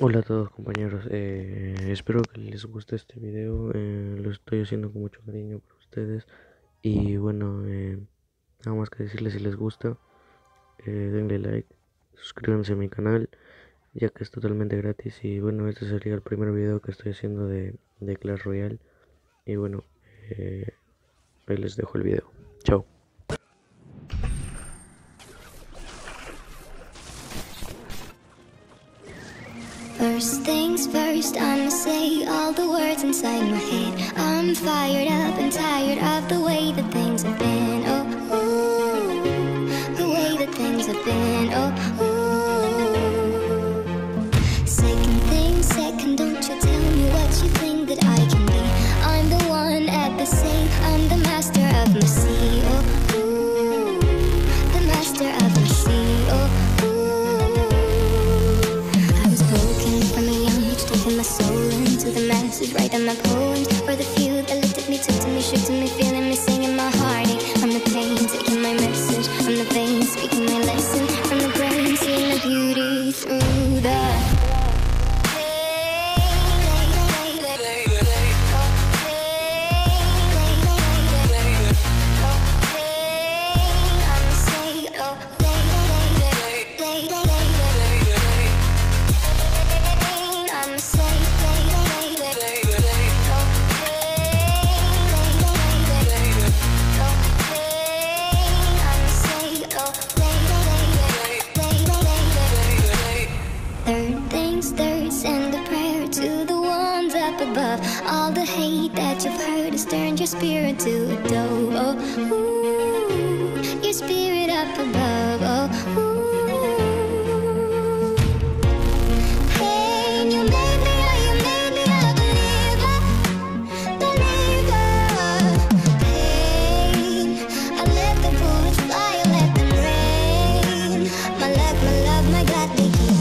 Hola a todos compañeros, espero que les guste este video, lo estoy haciendo con mucho cariño por ustedes y bueno, nada más que decirles si les gusta, denle like, suscríbanse a mi canal ya que es totalmente gratis y bueno, este sería el primer video que estoy haciendo de Clash Royale y bueno, eh, ahí les dejo el video, chao. First things first, I'ma say all the words inside my head. I'm fired up and tired of the way that things have been. Oh, ooh, the way that things have been. Oh, ooh. Second thing, second, don't you tell me what you think that I can be. I'm the one at the same, I'm the master of my sea. Oh, ooh, the master of my sea. Oh, taking my soul into the masses, writing my poems for the few that looked at me, took to me, shook to me, feeling me, singing my heartache from the pain, taking my message from the veins, speaking my lesson from the brain, seeing the beauty through the send a prayer to the ones up above. All the hate that you've heard has turned your spirit to a dove. Oh, ooh, your spirit up above. Oh, ooh. Pain, you made me a believer, believer. Pain, I let the bullets fly, I let them rain. My love, my God, they keep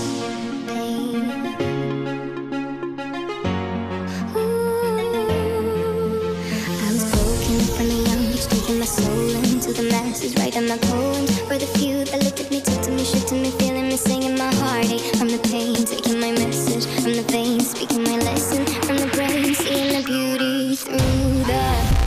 the masses, writing my poems for the few that looked at me, took to me, shook to me, feeling me, singing my heartache from the pain, taking my message from the veins, speaking my lesson from the brain, seeing the beauty through the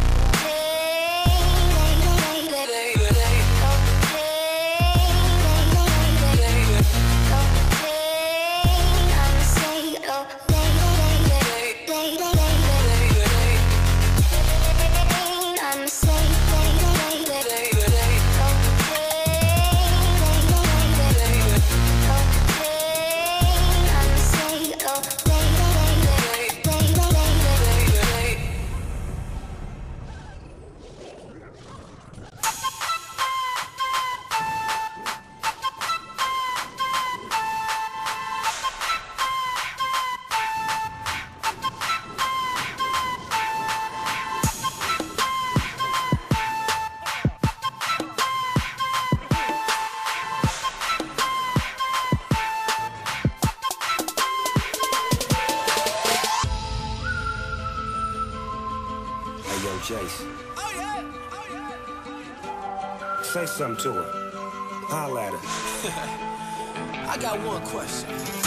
Jace. Oh yeah. Oh yeah. Say something to her. Holla at her. I got one question.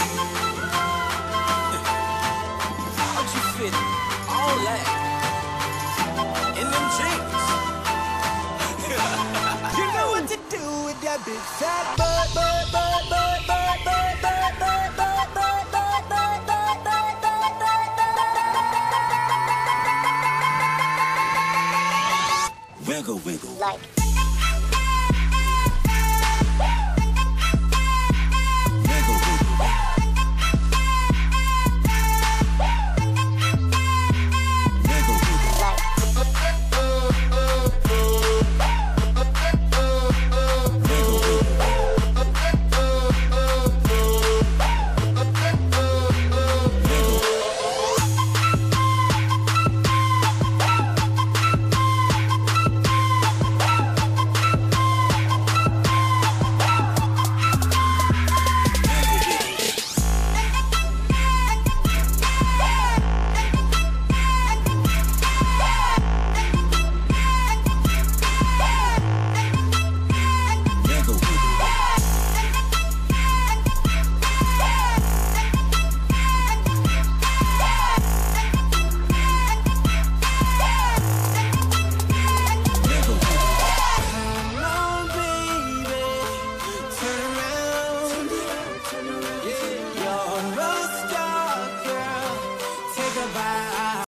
How'd you fit all that in them jeans? You know what to do with that big fat butt, butt, butt, butt, butt, butt, butt, butt, butt, butt, butt, butt, butt, butt. Wiggle, wiggle. like